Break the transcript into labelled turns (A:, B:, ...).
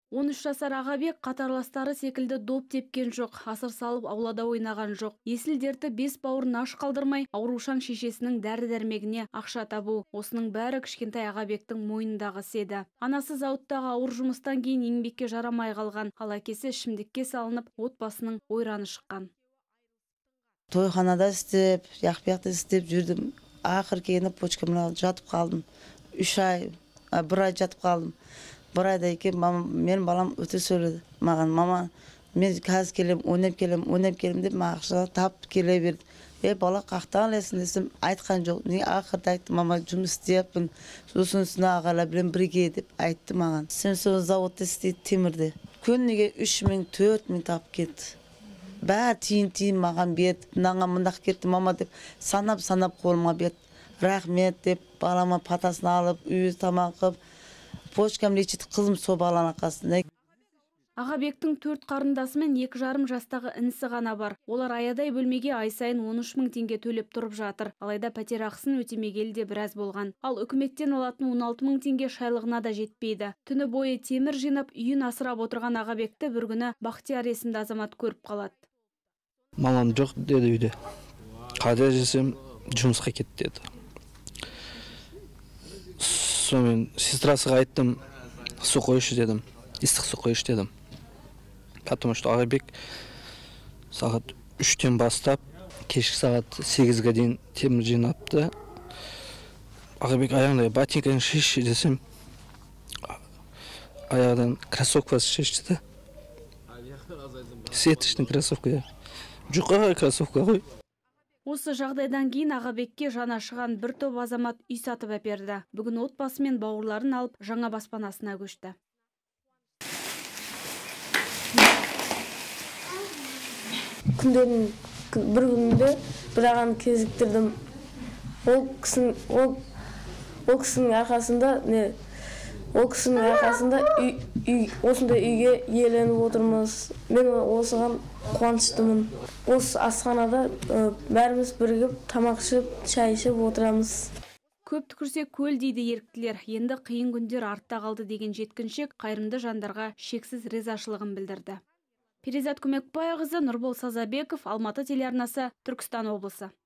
A: 13 жасар Ағабек қатарластары секілді доп тепкен жоқ, асыр салып аулада ойнаған жоқ. Есіл дерті бес бауырын аш қалдырмай, аурушаң шешесінің дәрі-дәрмегіне ақша табу. Осының бәрі кішкентай Ағабектің мойнындағы еді. Анасы зауыттағы ауыр жұмыстан кейін еңбекке жарамай қалған, ал әкесі ішімдікке салынып, отбасының ойраны шыққан.
B: Тойханада істеп, яқпияқты істеп жүрдім. Ақыр келіп почкамды жатып қалдым. 3 ай, 1 ай жатып қалдым. 1 айда екен, менің балам өте сөйледі. Маған, мама, мен қазір келем, ойнап келем деп, ақша тап келе берді. Бала қақтан аласың десем, айтқан жоқ. Не ақырда айтты, мама, жұмыс істеппін. Сосын ағалар білем бірге деп айтты маған. Сен сол заводта істейді темірде. Күніге 3000, 4000 тап кетті. Бәр тиын маған берді. Мынаған мындақ кетті, мама деп санап қолыма берді. Рахмет деп балама патасын алып, үй тамақ қып, почкамды ечетіп қызым сол баланың арқасында.
A: Ағабектің 4 қарындасы мен 2,5 жастағы інісі ғана бар. Олар аядай бөлмеге ай сайын 13 000 теңге төлеп тұрып жатыр. Алайда пәтер ақысын өтемегелі де біраз болған. Ал үкіметтен алатын 16 000 теңге шайлығына да жетпейді. Түні бойы темір жинап, үйін асырап отырған Ағабекті бір күні Бақтияр есімді азамат көріп қалады.
C: Мамам жоқ деді үйде. Қайда жесем, жұмысқа кетті деді. Сонымен сестрасыға айттым, су қойшы дедім, ыстық су қойшы дедім. Потому что Ағабек сағат 3-тен бастап, кешкі сағат 8-ге дейін темір жинапты. Ағабек аяғында ботинканы шешші десем, аяғдан кроссовкасы шешті. Сеточный кроссовка. Жұқа кроссовка ғой.
A: Осы жағдайдан кейін Ағабекке жаны ашыған бір топ азамат үй сатып әперді. Бүгін отбасы мен бауырларын алып жаңа баспанасына көшті.
D: Күндердің бір күнінде бір ағаны кезіктірдім. Ол кісінің арқасында осындай үйге иеленіп отырмыз. Мен осыған қуаныштымын. Осы асханада бәріміз бірігіп тамақ ішіп, шай ішіп отырамыз.
A: Көп түкірсе көл дейді еріктілер. Енді қиын күндер артта қалды деген жеткіншек қайырымды жандарға шексіз ризашылығын білдірді. Перизат Көмекбайқызы, Нұрбол Сазабеков, Алматы телеарнасы, Түркістан облысы.